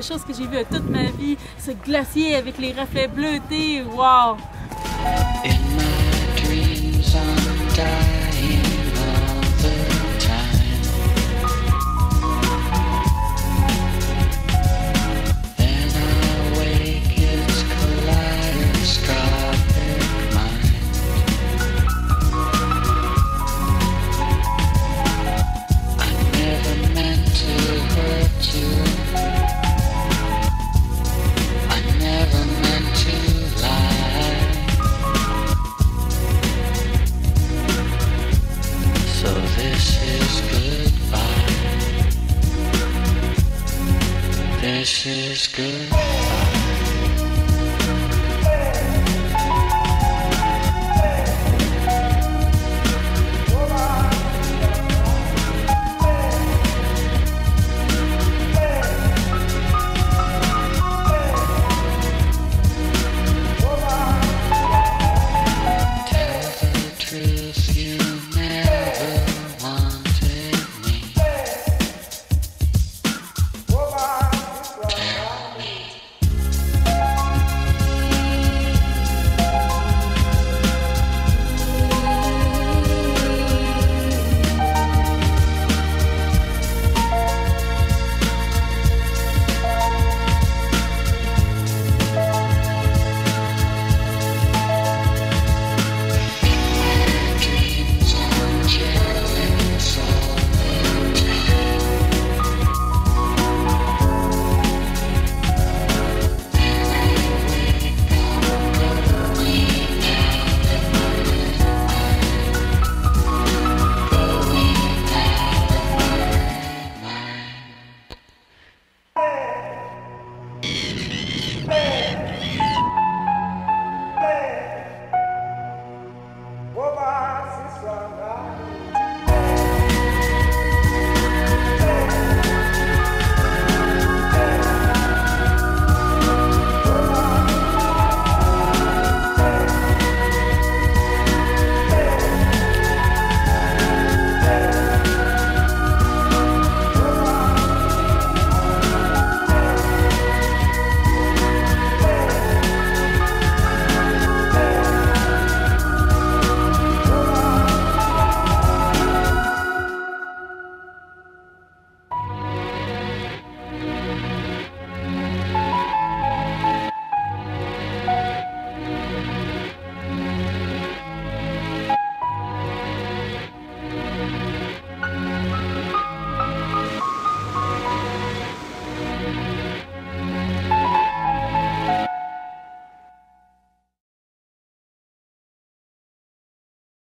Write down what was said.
belle chose que j'ai vue toute ma vie. Ce glacier avec les reflets bleutés, wow! In my dreams I'm dying all the time. Then I wake, it's kaleidoscopic mind. I never meant to hurt you. I never meant to lie. So this is goodbye. This is good.